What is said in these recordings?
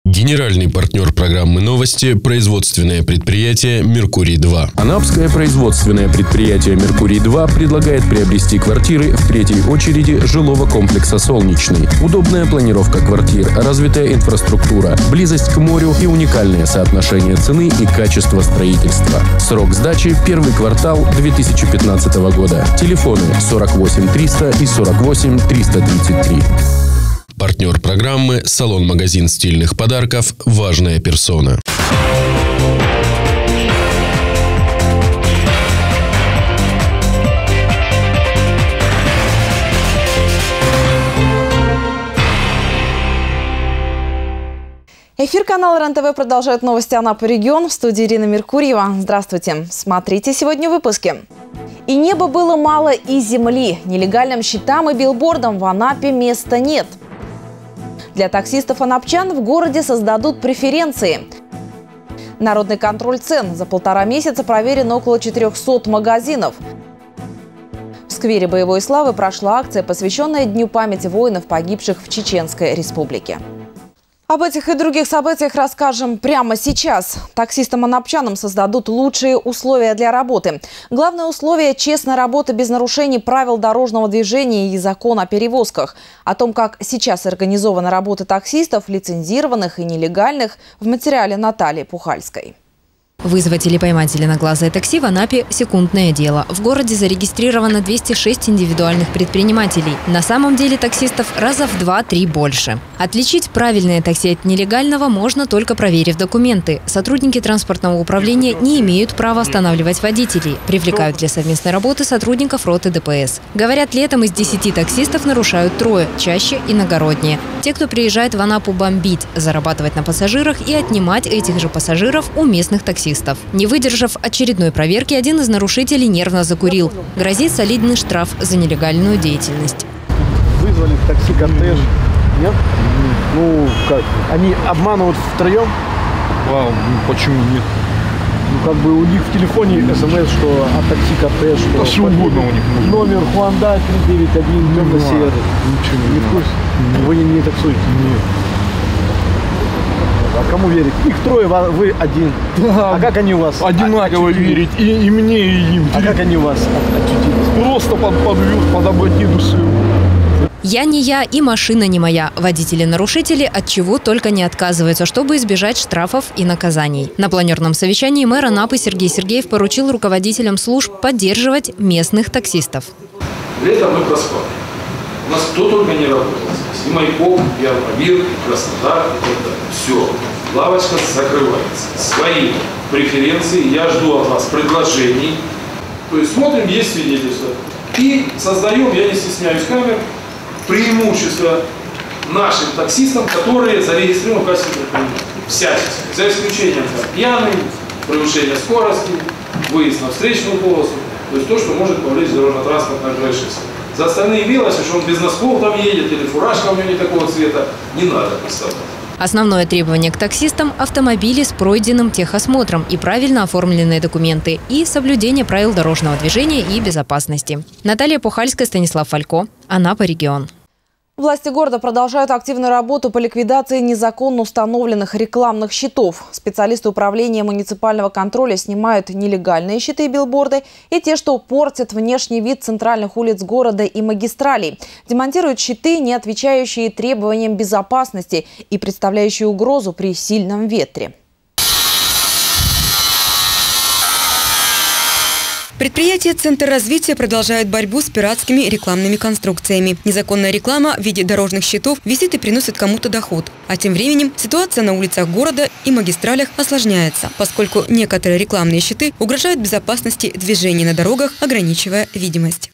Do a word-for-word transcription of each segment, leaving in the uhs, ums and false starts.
Генеральный партнер программы «Новости» – производственное предприятие «Меркурий-два». Анапское производственное предприятие «Меркурий-два» предлагает приобрести квартиры в третьей очереди жилого комплекса «Солнечный». Удобная планировка квартир, развитая инфраструктура, близость к морю и уникальное соотношение цены и качества строительства. Срок сдачи – первый квартал две тысячи пятнадцатого года. Телефоны сорок восемь триста и сорок восемь триста тридцать три. Партнер программы – салон-магазин стильных подарков «Важная персона». Эфир канала РЕН-ТВ продолжает новости Анапы регион. В студии Ирина Меркурьева. Здравствуйте. Смотрите сегодня в выпуске. И неба было мало, и земли. Нелегальным счетам и билбордам в Анапе места нет. Для таксистов-анапчан в городе создадут преференции. Народный контроль цен. За полтора месяца проверено около четырёхсот магазинов. В сквере Боевой славы прошла акция, посвященная Дню памяти воинов, погибших в Чеченской Республике. Об этих и других событиях расскажем прямо сейчас. Таксистам-анапчанам создадут лучшие условия для работы. Главное условие – честная работа без нарушений правил дорожного движения и закона о перевозках. О том, как сейчас организована работа таксистов, лицензированных и нелегальных, в материале Натальи Пухальской. Вызвать или поймать зеленоглазое такси в Анапе – секундное дело. В городе зарегистрировано двести шесть индивидуальных предпринимателей. На самом деле таксистов раза в два-три больше. Отличить правильное такси от нелегального можно, только проверив документы. Сотрудники транспортного управления не имеют права останавливать водителей. Привлекают для совместной работы сотрудников роты ДПС. Говорят, летом из десяти таксистов нарушают трое, чаще иногородние. Те, кто приезжает в Анапу бомбить, зарабатывать на пассажирах и отнимать этих же пассажиров у местных таксистов. Не выдержав очередной проверки, один из нарушителей нервно закурил. Грозит солидный штраф за нелегальную деятельность. Вызвали в такси кортеж. Нет? Ну, как? Они обманывают втроем? А, почему нет? Ну, как бы у них в телефоне смс, что от такси кортеж. Да что угодно у них. Номер Хуанда три девять один, темно-серый. Ничего не в курсе? Вы не, не таксуете? Нет. А кому верить? Их трое, вы один. Да. А как они у вас? Одинаково верить. И, и мне, и им. А как они у вас очутились? Просто под, подвез, под ободниду сыл. Я не я и машина не моя. Водители-нарушители от чего только не отказываются, чтобы избежать штрафов и наказаний. На планерном совещании мэр Анапы Сергей Сергеев поручил руководителям служб поддерживать местных таксистов. Летом мы проспали. У нас кто только не работал. И Майкоп, и Армавир, и Краснодар, и так далее. Все. Лавочка закрывается. Свои преференции. Я жду от вас предложений. То есть смотрим, есть свидетельства. И создаем, я не стесняюсь камер, преимущество нашим таксистам, которые зарегистрированы в качестве предпринимателей. Всячески. За исключением там, пьяный, превышение скорости, выезд на встречную полосу. То есть то, что может повлечь дорожно-транспортное происшествие. За остальные мелочи, что он без носков там едет, или фуражка у него не такого цвета, не надо представлять. Основное требование к таксистам – автомобили с пройденным техосмотром и правильно оформленные документы, и соблюдение правил дорожного движения и безопасности. Наталья Пухальская, Станислав Фалько, Анапа регион. Власти города продолжают активную работу по ликвидации незаконно установленных рекламных щитов. Специалисты управления муниципального контроля снимают нелегальные щиты и билборды и те, что портят внешний вид центральных улиц города и магистралей. Демонтируют щиты, не отвечающие требованиям безопасности и представляющие угрозу при сильном ветре. Предприятие «Центр развития» продолжает борьбу с пиратскими рекламными конструкциями. Незаконная реклама в виде дорожных щитов висит и приносит кому-то доход. А тем временем ситуация на улицах города и магистралях осложняется, поскольку некоторые рекламные щиты угрожают безопасности движения на дорогах, ограничивая видимость.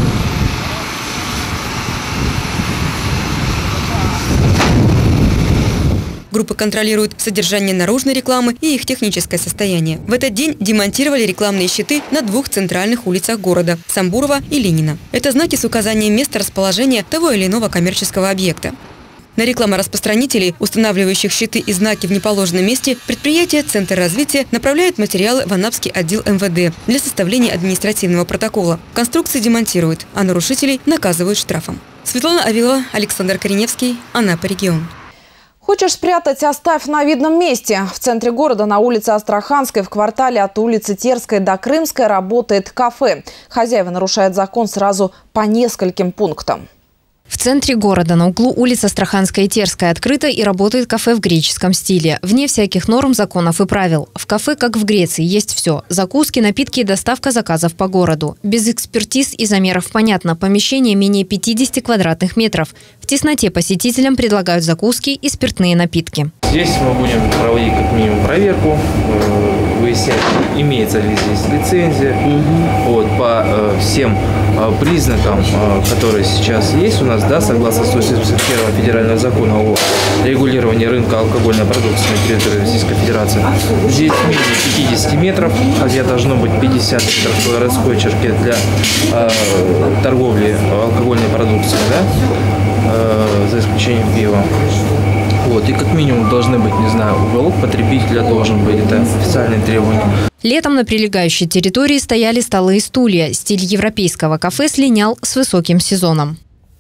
Группы контролируют содержание наружной рекламы и их техническое состояние. В этот день демонтировали рекламные щиты на двух центральных улицах города – Самбурова и Ленина. Это знаки с указанием места расположения того или иного коммерческого объекта. На рекламораспространителей, устанавливающих щиты и знаки в неположенном месте, предприятие «Центр развития» направляет материалы в Анапский отдел эм вэ дэ для составления административного протокола. Конструкции демонтируют, а нарушителей наказывают штрафом. Светлана Авилова, Александр Кореневский, Анапа регион. Хочешь спрятать – оставь на видном месте. В центре города на улице Астраханской в квартале от улицы Терской до Крымской работает кафе. Хозяева нарушают закон сразу по нескольким пунктам. В центре города на углу улиц Астраханская и Терская открыто и работает кафе в греческом стиле. Вне всяких норм, законов и правил. В кафе, как в Греции, есть все. Закуски, напитки и доставка заказов по городу. Без экспертиз и замеров понятно. Помещение менее пятидесяти квадратных метров. В тесноте посетителям предлагают закуски и спиртные напитки. Здесь мы будем проводить как минимум проверку, выяснять, имеется ли здесь лицензия. Угу. Вот, по э, всем э, признакам, э, которые сейчас есть у нас, да, согласно сто семьдесят первого федерального закона о регулировании рынка алкогольной продукции на территории Российской Федерации. Здесь менее пятидесяти метров, хотя должно быть пятьдесят метров по городской черте для э, торговли алкогольной продукцией, да, э, за исключением пива. Вот, и как минимум должны быть, не знаю, уголок потребителя должен быть, это официальные требования. Летом на прилегающей территории стояли столы и стулья. Стиль европейского кафе слинял с высоким сезоном.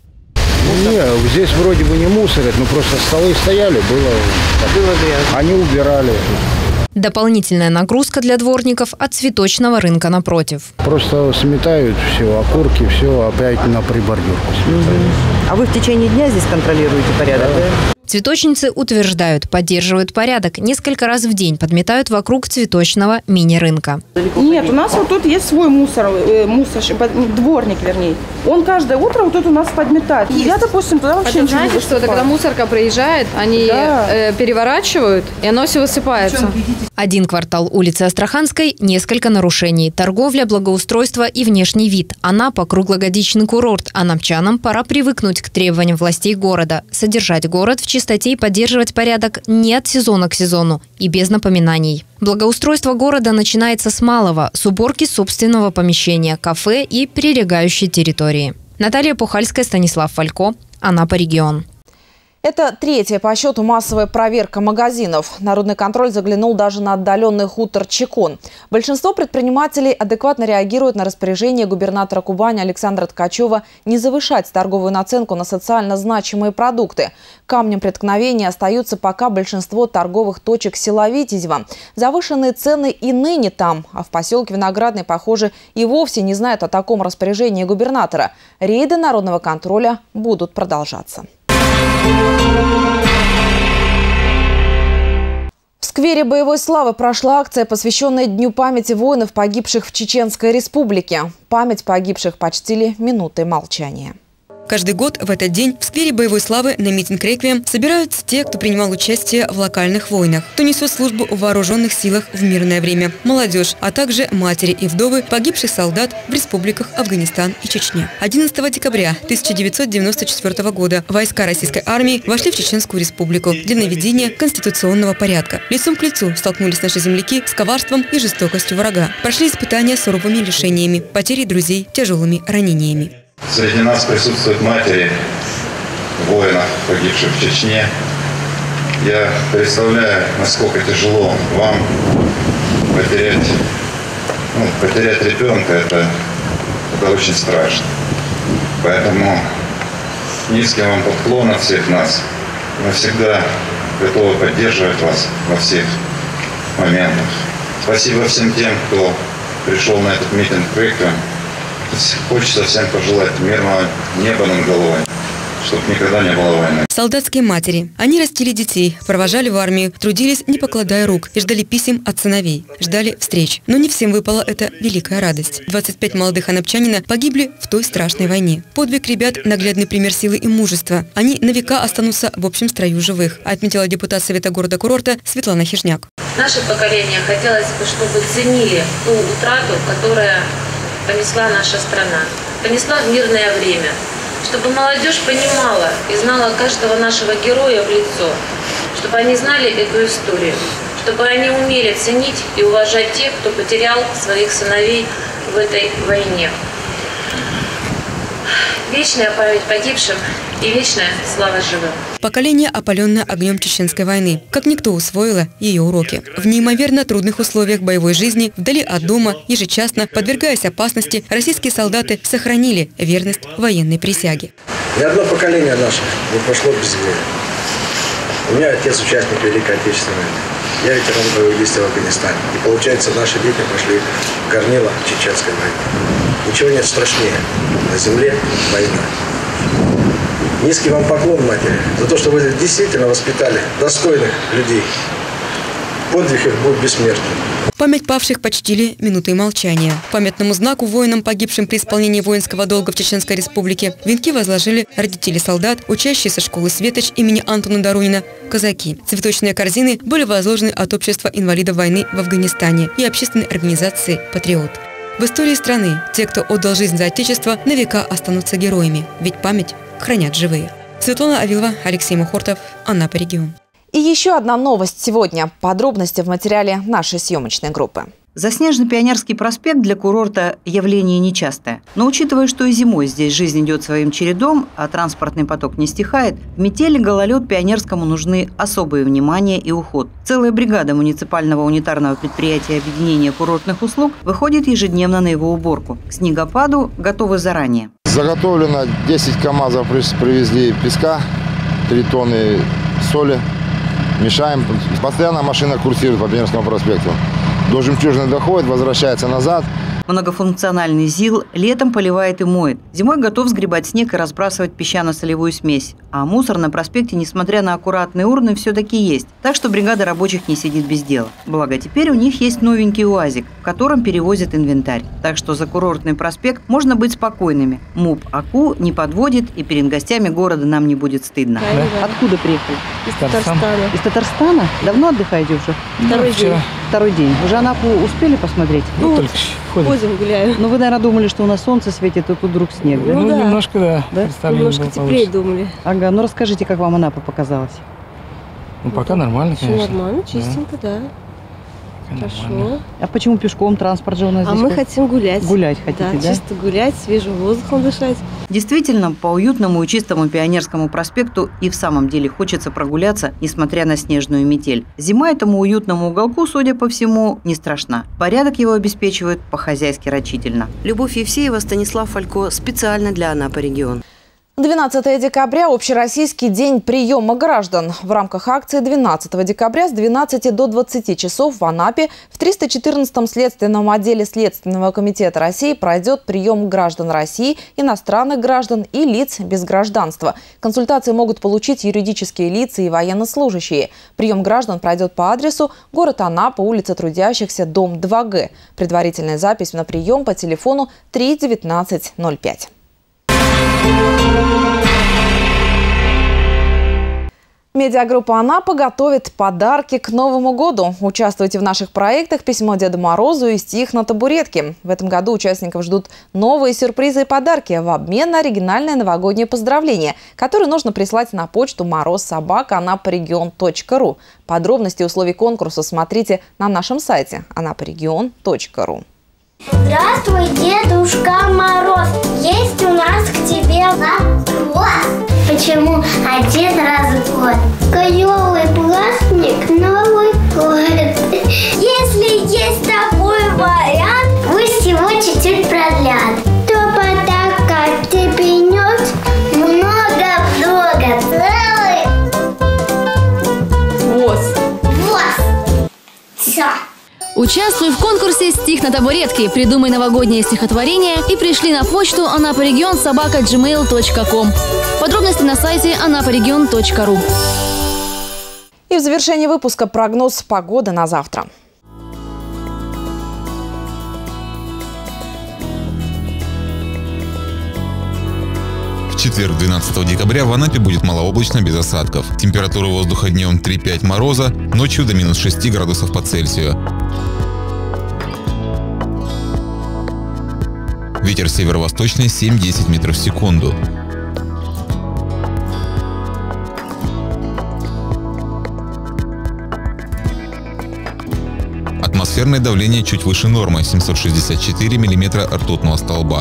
Не, здесь вроде бы не мусорят, но просто столы стояли, было, было грязно. Они убирали. Дополнительная нагрузка для дворников от цветочного рынка напротив. Просто сметают все, окурки, все опять на прибордюрку сметают. А вы в течение дня здесь контролируете порядок? Да. Цветочницы утверждают, поддерживают порядок. Несколько раз в день подметают вокруг цветочного мини-рынка. Нет, у нас вот тут есть свой мусор, э, мусор, дворник, вернее. Он каждое утро вот тут у нас подметает. Я, допустим, туда вообще ничего не высыпаю. Знаете, что когда мусорка приезжает, они да. э, переворачивают, и оно все высыпается. Один квартал улицы Астраханской – несколько нарушений. Торговля, благоустройство и внешний вид. Анапа – круглогодичный курорт, а анапчанам пора привыкнуть к требованиям властей города. Содержать город в чистоте и поддерживать порядок не от сезона к сезону и без напоминаний. Благоустройство города начинается с малого – с уборки собственного помещения, кафе и прилегающей территории. Наталья Пухальская, Станислав Фалько, Анапа регион. Это третья по счету массовая проверка магазинов. Народный контроль заглянул даже на отдаленный хутор Чекон. Большинство предпринимателей адекватно реагируют на распоряжение губернатора Кубани Александра Ткачева не завышать торговую наценку на социально значимые продукты. Камнем преткновения остаются пока большинство торговых точек села Витязева. Завышенные цены и ныне там, а в поселке Виноградный, похоже, и вовсе не знают о таком распоряжении губернатора. Рейды народного контроля будут продолжаться. В сквере Боевой славы прошла акция, посвященная Дню памяти воинов, погибших в Чеченской Республике. Память погибших почтили минутой молчания. Каждый год в этот день в сквере Боевой славы на митинг «Реквием» собираются те, кто принимал участие в локальных войнах, кто несет службу в вооруженных силах в мирное время, молодежь, а также матери и вдовы погибших солдат в республиках Афганистан и Чечня. одиннадцатого декабря тысяча девятьсот девяносто четвёртого года войска российской армии вошли в Чеченскую Республику для наведения конституционного порядка. Лицом к лицу столкнулись наши земляки с коварством и жестокостью врага. Прошли испытания суровыми лишениями, потерей друзей, тяжелыми ранениями. Среди нас присутствуют матери воинов, погибших в Чечне. Я представляю, насколько тяжело вам потерять, ну, потерять ребенка. Это, это очень страшно. Поэтому низкий вам поклон от всех нас. Мы всегда готовы поддерживать вас во всех моментах. Спасибо всем тем, кто пришел на этот митинг «Реквием». Хочется всем пожелать мирного неба над головой, чтобы никогда не было войны. Солдатские матери. Они растили детей, провожали в армию, трудились, не покладая рук, и ждали писем от сыновей, ждали встреч. Но не всем выпала эта великая радость. двадцать пять молодых анапчанина погибли в той страшной войне. Подвиг ребят – наглядный пример силы и мужества. Они на века останутся в общем строю живых, отметила депутат Совета города-курорта Светлана Хижняк. Наше поколение хотелось бы, чтобы ценили ту утрату, которая понесла наша страна, понесла в мирное время, чтобы молодежь понимала и знала каждого нашего героя в лицо, чтобы они знали эту историю, чтобы они умели ценить и уважать тех, кто потерял своих сыновей в этой войне. Вечная память погибшим и вечная слава живым. Поколение, опаленное огнем Чеченской войны, как никто усвоило ее уроки. В неимоверно трудных условиях боевой жизни, вдали от дома, ежечасно, подвергаясь опасности, российские солдаты сохранили верность военной присяге. Ни одно поколение наше не пошло без войны. У меня отец участник Великой Отечественной войны. Я ветеран боевых действий в Афганистане. И получается, наши дети пошли в горнило Чеченской войны. Ничего нет страшнее. На земле война. Низкий вам поклон, матери, за то, что вы действительно воспитали достойных людей. Подвиг их будет бессмертным. Память павших почтили минутой молчания. Памятному знаку воинам, погибшим при исполнении воинского долга в Чеченской Республике, венки возложили родители солдат, учащиеся школы «Светоч» имени Антона Доронина, казаки. Цветочные корзины были возложены от Общества инвалидов войны в Афганистане и общественной организации «Патриот». В истории страны те, кто отдал жизнь за Отечество, на века останутся героями, ведь память хранят живые. Светлана Авилова, Алексей Мухортов, Анапа регион. И еще одна новость сегодня. Подробности в материале нашей съемочной группы. Заснеженно-Пионерский проспект для курорта явление нечастое. Но учитывая, что и зимой здесь жизнь идет своим чередом, а транспортный поток не стихает, в метели гололед Пионерскому нужны особое внимание и уход. Целая бригада муниципального унитарного предприятия объединения курортных услуг выходит ежедневно на его уборку. К снегопаду готовы заранее. Заготовлено десять КАМАЗов, привезли песка, три тонны соли. Мешаем. Постоянно машина курсирует по Пионерскому проспекту. До Жемчужины доходит, возвращается назад. Многофункциональный ЗИЛ летом поливает и моет. Зимой готов сгребать снег и разбрасывать песчано-солевую смесь. А мусор на проспекте, несмотря на аккуратные урны, все-таки есть. Так что бригада рабочих не сидит без дела. Благо, теперь у них есть новенький УАЗик, в котором перевозят инвентарь. Так что за курортный проспект можно быть спокойными. МУП АКУ не подводит, и перед гостями города нам не будет стыдно. Да? Откуда приехали? Из Татарстана. Из Татарстана? Давно отдыхаете уже? Второй день. Второй день. Уже Анапу успели посмотреть? Ну, только ходим, гуляем. Ну, вы, наверное, думали, что у нас солнце светит, а тут вдруг снег, да? Ну, ну да. Немножко, да. да? Немножко теплее думали. Ага, ну расскажите, как вам Анапа показалась? Ну, пока нормально, Все конечно. нормально, чистенько, да. да. Хорошо. А почему пешком? Транспорт же у нас а здесь. А мы хотим гулять. Гулять хотите, да? Да, чисто гулять, свежим воздухом дышать. Действительно, по уютному и чистому Пионерскому проспекту и в самом деле хочется прогуляться, несмотря на снежную метель. Зима этому уютному уголку, судя по всему, не страшна. Порядок его обеспечивают по-хозяйски рачительно. Любовь Евсеева, Станислав Фалько, специально для Анапа регион. двенадцатое декабря – общероссийский день приема граждан. В рамках акции двенадцатого декабря с двенадцати до двадцати часов в Анапе в триста четырнадцатом следственном отделе Следственного комитета России пройдет прием граждан России, иностранных граждан и лиц без гражданства. Консультации могут получить юридические лица и военнослужащие. Прием граждан пройдет по адресу город Анапа, улица Трудящихся, дом два Г. Предварительная запись на прием по телефону три девятнадцать ноль пять. Медиагруппа «Анапа» готовит подарки к Новому году. Участвуйте в наших проектах «Письмо Деду Морозу» и «Стих на табуретке». В этом году участников ждут новые сюрпризы и подарки в обмен на оригинальное новогоднее поздравление, которое нужно прислать на почту мороз собака анапарегион точка ру. Подробности и условия конкурса смотрите на нашем сайте анапарегион точка ру. Здравствуй, Дедушка Мороз, есть у нас к тебе вопрос. Почему один раз в год? Клевый праздник Новый год. Если есть такой вариант, пусть его чуть-чуть продлят. То подарка ты принес много-много. Целый воз. Воз. Все. Участвуй в конкурсе «Стих на табуретке». Придумай новогоднее стихотворение и пришли на почту анапарегион собака джимейл точка ком. Подробности на сайте анапарегион точка ру. И в завершении выпуска прогноз погоды на завтра. В четверг, двенадцатого декабря, в Анапе будет малооблачно, без осадков. Температура воздуха днем три-пять мороза, ночью до минус шести градусов по Цельсию. Ветер северо-восточный семь-десять метров в секунду. Атмосферное давление чуть выше нормы – семьсот шестьдесят четыре миллиметра ртутного столба.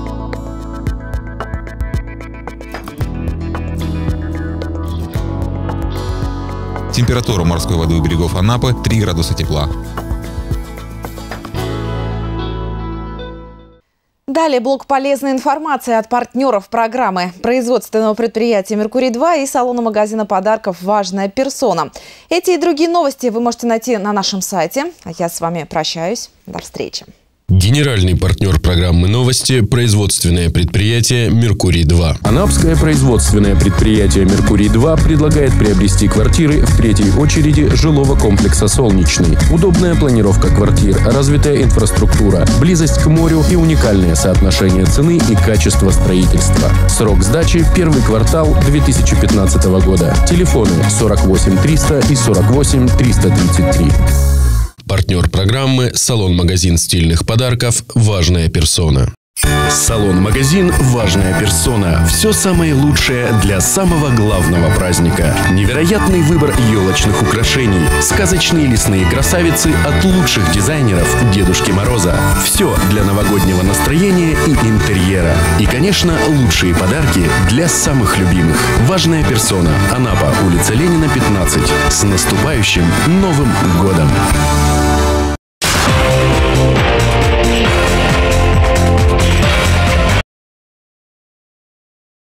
Температура морской воды у берегов Анапы – три градуса тепла. Далее блок полезной информации от партнеров программы производственного предприятия «Меркурий-два» и салона магазина подарков «Важная персона». Эти и другие новости вы можете найти на нашем сайте. А я с вами прощаюсь. До встречи. Генеральный партнер программы «Новости» – производственное предприятие «Меркурий-два». Анапское производственное предприятие «Меркурий-два» предлагает приобрести квартиры в третьей очереди жилого комплекса «Солнечный». Удобная планировка квартир, развитая инфраструктура, близость к морю и уникальное соотношение цены и качества строительства. Срок сдачи – первый квартал две тысячи пятнадцатого года. Телефоны сорок восемь триста и сорок восемь триста тридцать три. Партнер программы – салон-магазин стильных подарков «Важная персона». Салон-магазин «Важная персона». Все самое лучшее для самого главного праздника. Невероятный выбор елочных украшений. Сказочные лесные красавицы от лучших дизайнеров Дедушки Мороза. Все для новогоднего настроения и интерьера. И, конечно, лучшие подарки для самых любимых. «Важная персона». Анапа, улица Ленина, пятнадцать. С наступающим Новым годом!